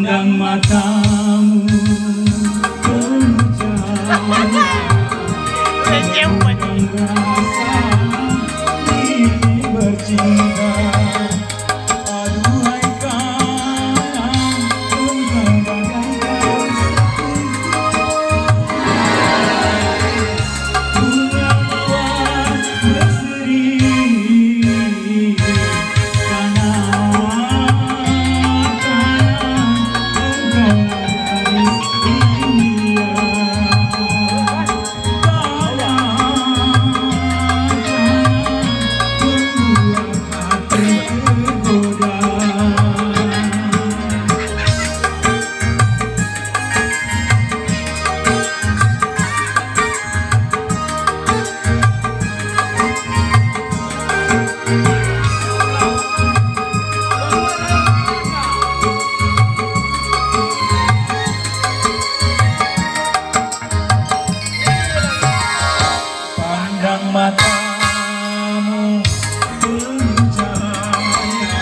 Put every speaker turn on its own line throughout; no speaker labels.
Pandang matamu penuh cahaya, rasa ini bercinta. Aduhai kanan, engkau bagaikan bunga mawar berseri. Pandang matamu penuh cahaya,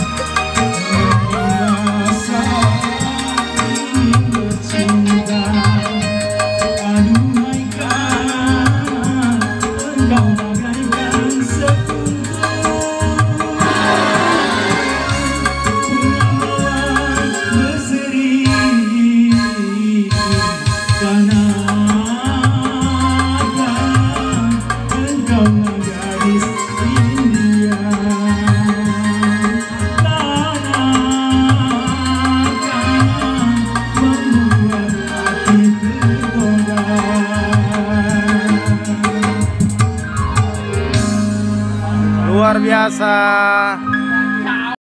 rasa ingin bercinta. Aduhai kanan, engkau bagaikan sekuntum bunga mawar berseri. Karena gadis India, membuat hati tergoda.
Luar biasa.